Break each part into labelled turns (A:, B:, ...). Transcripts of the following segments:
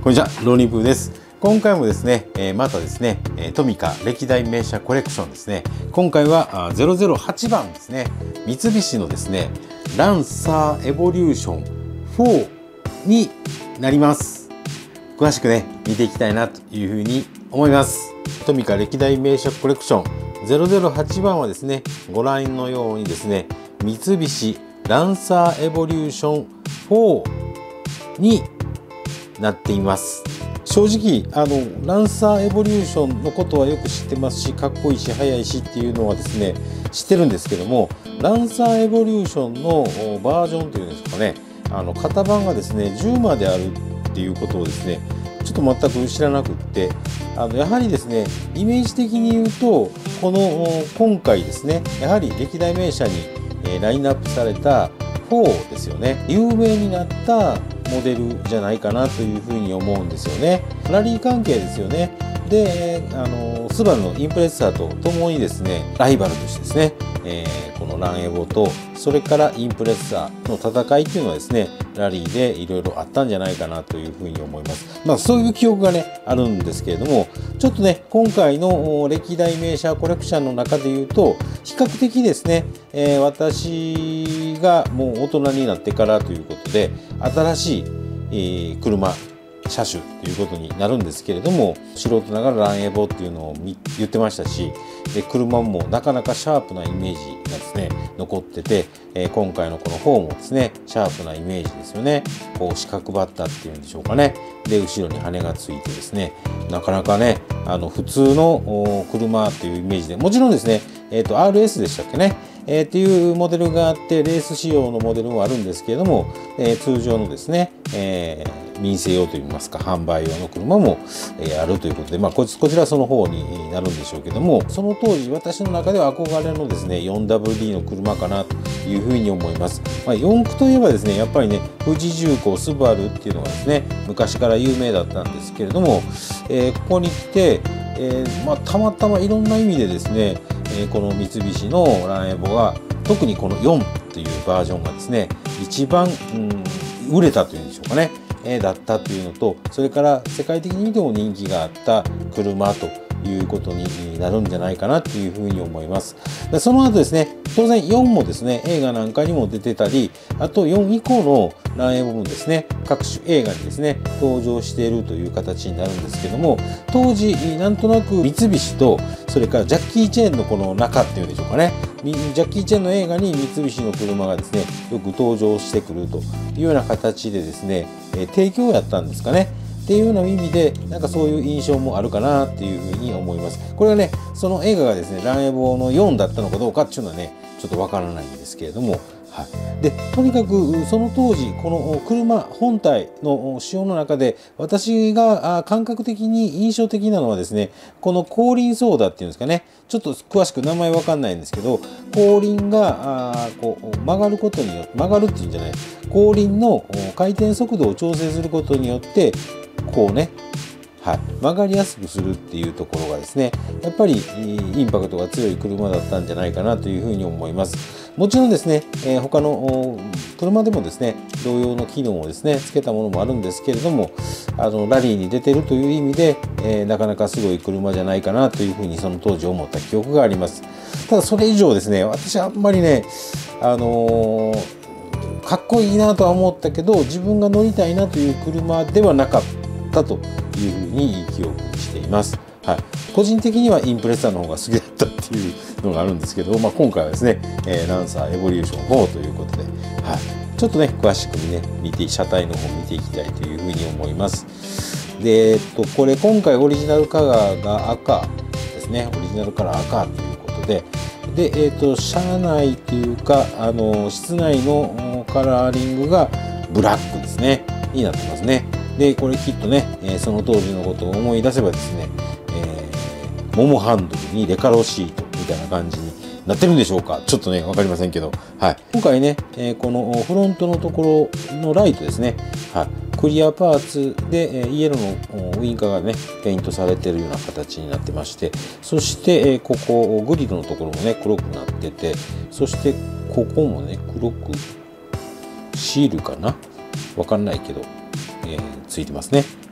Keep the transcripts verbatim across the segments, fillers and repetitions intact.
A: こんにちは、ローニープーです。今回もですね、えー、またですね、トミカ歴代名車コレクションですね。今回はゼロゼロはちばんですね、三菱のですね、ランサーエボリューションフォーになります。詳しくね、見ていきたいなというふうに思います。トミカ歴代名車コレクションゼロゼロはちばんはですね、ご覧のようにですね、三菱ランサーエボリューションフォーになっています。正直あのランサーエボリューションのことはよく知ってますし、かっこいいし速いしっていうのはですね知ってるんですけども、ランサーエボリューションのバージョンというんですかね、あの型番がですねじゅうまであるっていうことをですねちょっと全く知らなくって、あのやはりですねイメージ的に言うと、この今回ですねやはり歴代名車にラインナップされたフォーですよね、有名になったモデルじゃないかなというふうに思うんですよね。ラリー関係ですよね。で、あのスバルのインプレッサーとともにですねライバルとしてですね、えー、このランエボとそれからインプレッサーの戦いっていうのはですねラリーでいろいろあったんじゃないかなというふうに思います。まあそういう記憶がねあるんですけれども、ちょっとね今回の歴代名車コレクションの中で言うと比較的ですね、えー、私がもう大人になってからということで新しい、えー、車車種ということになるんですけれども、素人ながらランエボっていうのを言ってましたし、で車もなかなかシャープなイメージがですね残ってて、えー、今回のこのフォーもですねシャープなイメージですよね。こう四角バッタっていうんでしょうかね。で後ろに羽がついてですね、なかなかねあの普通の車っていうイメージで、もちろんですね、えー、と アールエス でしたっけね、えー、っていうモデルがあって、レース仕様のモデルもあるんですけれども、えー、通常のですね、えー民生用といいますか販売用の車もあるということで、まあ、こちらその方になるんでしょうけども、その当時私の中では憧れのですね フォーダブリューディー の車かなというふうに思います。まあ、よん駆といえばですねやっぱりね富士重工スバルっていうのがですね昔から有名だったんですけれども、えー、ここに来て、えーまあ、たまたまいろんな意味でですね、えー、この三菱のランエボが特にこのよんというバージョンがですね一番、うん、売れたというんでしょうかねだったというのと、それから世界的に見ても人気があった車ということになるんじゃないかなというふうに思います。でその後ですね当然よんもですね映画なんかにも出てたり、あとよん以降のランエボもですね各種映画にですね登場しているという形になるんですけども、当時なんとなく三菱とそれからジャッキー・チェーンのこの仲っていうんでしょうかね、ジャッキー・チェーンの映画に三菱の車がですねよく登場してくるというような形でですね、えー、提供やったんですかねっていうような意味で、なんかそういう印象もあるかなっていうふうに思います。これはねその映画がですねランエボのよんだったのかどうかっていうのはねちょっとわからないんですけれども、はい、でとにかくその当時この車本体の仕様の中で私が感覚的に印象的なのはですね、この後輪ソーダっていうんですかね、ちょっと詳しく名前わかんないんですけど、後輪があこう曲がることによって曲がるっていうんじゃない後輪の回転速度を調整することによってこうね、はい、曲がりやすくするっていうところがですねやっぱりインパクトが強い車だったんじゃないかなというふうに思います。もちろんですね、えー、他の車でもですね同様の機能をですねつけたものもあるんですけれども、あのラリーに出てるという意味で、えー、なかなかすごい車じゃないかなというふうにその当時思った記憶があります。ただそれ以上ですね私はあんまりねあのー、かっこいいなとは思ったけど自分が乗りたいなという車ではなかったというふうに記憶しています。はい、個人的にはインプレッサーの方が好きだったっていうのがあるんですけど、まあ、今回はですね、えー、ランサーエボリューションフォーということで、はい、ちょっとね詳しくね見て車体の方を見ていきたいというふうに思います。で、えっと、これ今回オリジナルカラーが赤ですね、オリジナルカラー赤ということで、で、えっと、車内というかあの室内のカラーリングがブラックですねになってますね。でこれきっとね、えー、その当時のことを思い出せばですね、えー、モモハンドルにレカロシートみたいな感じになってるんでしょうか、ちょっとね分かりませんけど、はい、今回ね、えー、このフロントのところのライトですね、はい、クリアパーツで、えー、イエローのウインカーがねペイントされてるような形になってまして、そして、えー、ここグリルのところもね黒くなってて、そしてここもね黒くシールかな分かんないけど、えー、ついてますね。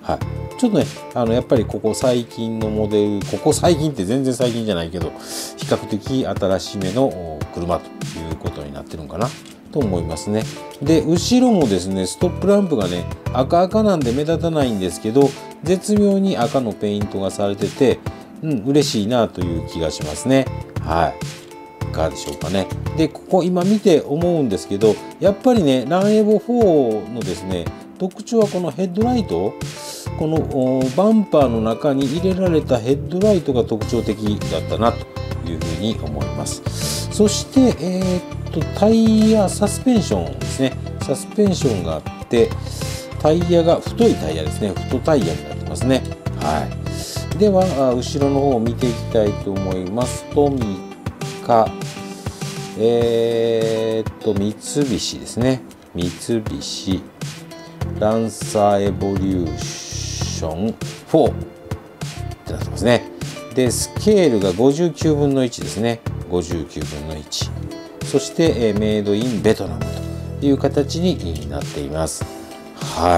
A: はい。ちょっとね、あの、やっぱりここ最近のモデル、ここ最近って全然最近じゃないけど、比較的新しめの車ということになってるのかなと思いますね。で、後ろもですね、ストップランプがね、赤赤なんで目立たないんですけど、絶妙に赤のペイントがされてて、うん、嬉しいなという気がしますね。はい。いかがでしょうかね。で、ここ今見て思うんですけど、やっぱりね、ランエボフォーのですね、特徴はこのヘッドライト、このバンパーの中に入れられたヘッドライトが特徴的だったなというふうに思います。そして、えー、っとタイヤサスペンションですね。サスペンションがあって、タイヤが太いタイヤですね。太タイヤになってますね。はい。では後ろの方を見ていきたいと思います。トミカ、えー、っと三菱ですね。三菱ランサーエボリューションフォーってなってますね。で、スケールがごじゅうきゅうぶんのいちですね。ごじゅうきゅうぶんのいち。そして、えー、メイドインベトナムという形になっています。はい。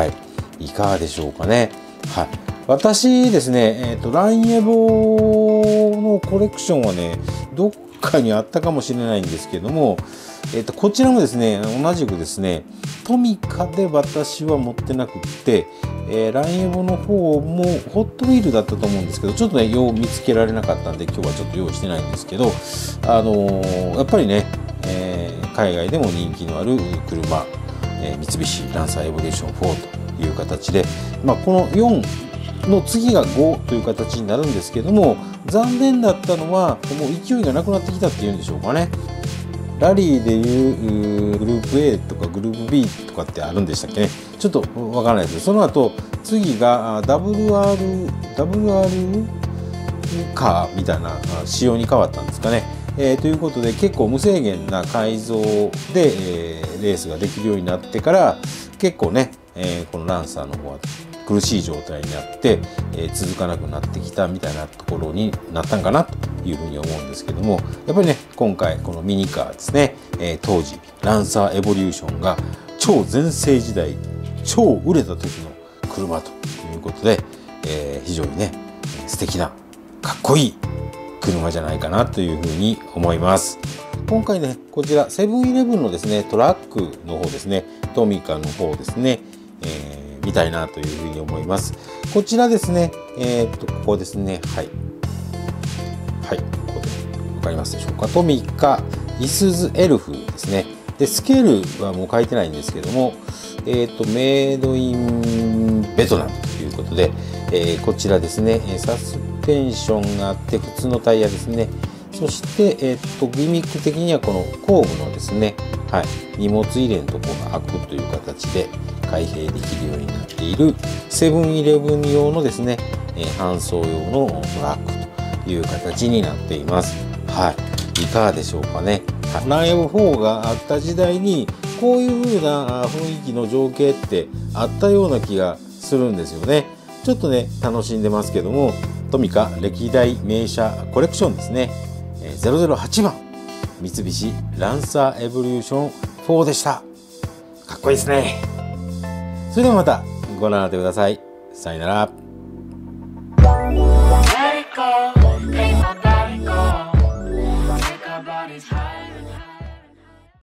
A: いかがでしょうかね。はい。私ですね、えっと、ランエボのコレクションはね、どっかにあったかもしれないんですけども、えっと、こちらもですね、同じくですね、トミカで私は持ってなくって、えー、ランエボの方もホットウィールだったと思うんですけど、ちょっとね、よう見つけられなかったんで、今日はちょっと用意してないんですけど、あのー、やっぱりね、えー、海外でも人気のある車、えー、三菱ランサーエボリューションフォーという形で、まあ、このよんの次がごという形になるんですけども、残念だったのは、もう勢いがなくなってきたっていうんでしょうかね。ラリーでいうグループ エー とかグループ ビー とかってあるんでしたっけね。ちょっとわからないですけど、その後次が ダブリューアール ダブリューアール カーみたいな仕様に変わったんですかね。えー、ということで結構無制限な改造で、えー、レースができるようになってから結構ね、えー、このランサーの方は苦しい状態になって、えー、続かなくなってきたみたいなところになったんかなというふうに思うんですけども、やっぱりね今回このミニカーですね、えー、当時ランサーエボリューションが超全盛時代超売れた時の車ということで、えー、非常にね素敵なかっこいい車じゃないかなというふうに思います。今回ねこちらセブンイレブンのですねトラックの方ですね、トミカの方ですね、えーみたいなというふうに思います。こちらですね、えー、っとここですね、はいはい、ここで分かりますでしょうか。トミカイスズエルフですね。でスケールはもう書いてないんですけども、えー、っとメイドインベトナムということで、えー、こちらですねサスペンションがあって普通のタイヤですね。そして、えー、っとギミック的にはこの後部のですね、はい、荷物入れのところが開くという形で開閉できるようになっているセブンイレブン用のですね、えー、搬送用のトラックという形になっています。はい、いかがでしょうかね。ランエボフォーがあった時代にこういう風な雰囲気の情景ってあったような気がするんですよね。ちょっとね楽しんでますけども、トミカ歴代名車コレクションですね、ゼロゼロはちばん三菱ランサーエボリューションフォーでした。かっこいいですね。それではまたご覧になってください。さよなら。